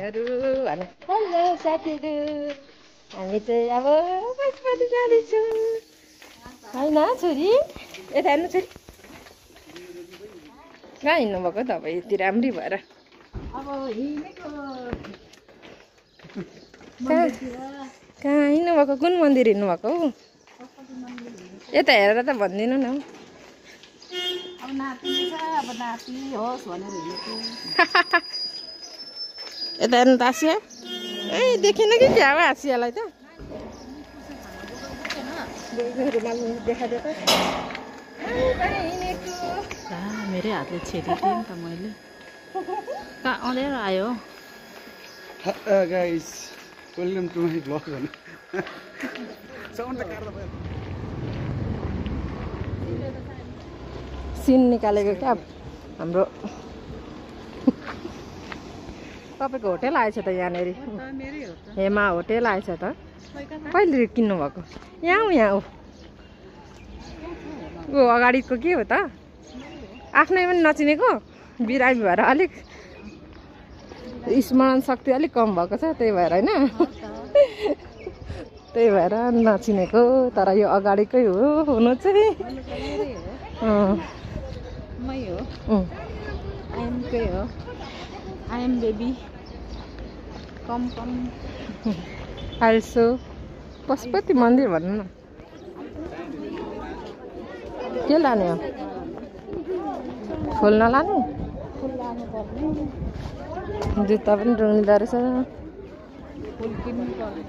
साथीहरु भने हेलो साथीहरु हामी चाहिँ अब पशुपति जाँदैछौँ हैन छोरी यता हेर्नु छोरी कहाँ हिँड्नु भएको तपाईँ यति राम्री भएर अब हिँडेको कहाँ हिँड्नु भएको कुन मन्दिर हिँड्नु भएको हौ यता हेरेर त भन्दिनु न अब नाति छ अब नाति होस् भनेर हिँडेको यता हेर्नु त आसिया ए देखेन कि क्या हो आसियालाई त देखाइदियो त मेरै हातले छेडिदिएँ नि त मैले कहाँ अँधेरो आयो guys welcome to my blog भन्नु सिन निकालेको क्या हाम्रो तपाईँको होटेल आएछ त यहाँनिर हेमा होटेल आएछ त कहिले किन्नु भएको यहाँ हो ऊ अगाडिको के हो त आफ्नै पनि नचिनेको बिरामी भएर अलिक स्मरण शक्ति अलिक कम भएको छ त्यही भएर होइन त्यही भएर नचिनेको तर यो अगाडिकै हो हुनु चाहिँ मै हो आइएमकै हो I'm baby come also Pashupati मन्दिर भन्नु न के लाने हो फुल नलाने फुल लानु पर्ने जुत्ता पनि रुङ्गिँदो रहेछ फुल किन्नु पर्ने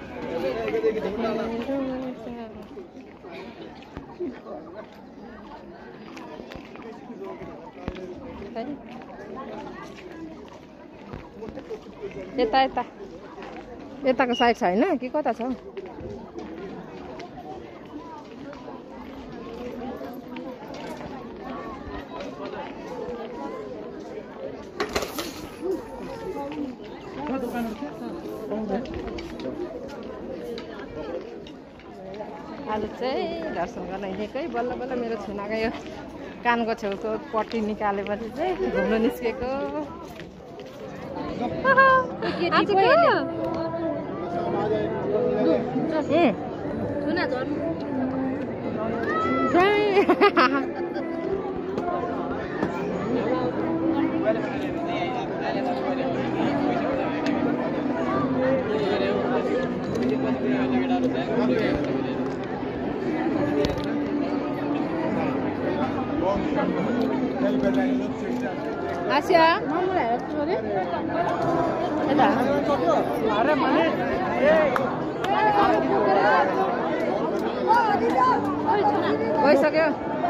यताको साइड छैन कि कता छ आज चाहिँ दर्शन गर्न हिँडेकै बल्ल बल्ल मेरो छुनाको यो कानको छेउको पट्टी निकालेपछि चाहिँ घुम्न निस्केको आसिया गइसक्यो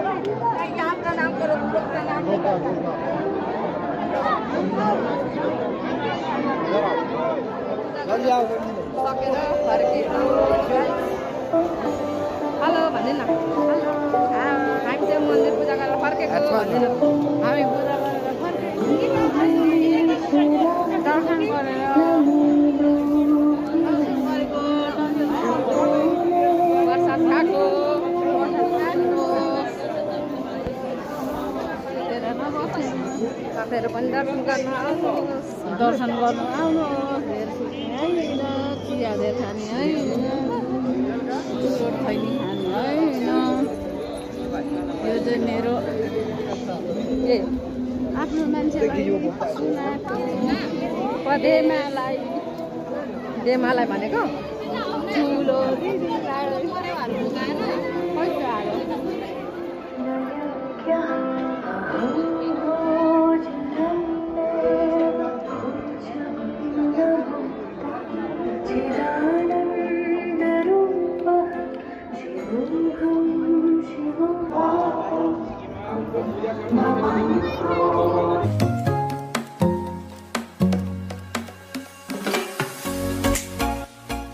हेलो भन्दिन न हामी चाहिँ मन्दिर पूजा गरेर फर्केको भन्दिन हामी पूजा गरेर फर्केको दर्शन गरेर प्रसाद खाएको तपाईँहरू पनि दर्शन गर्न आउनुहोस् दर्शन गर्नु आउनुहोस् चिया दे खाने होइन चुरोट खैनी खाने होइन यो चाहिँ मेरो आफ्नो मान्छेलाई देमालाई भनेको ठुलो Mama,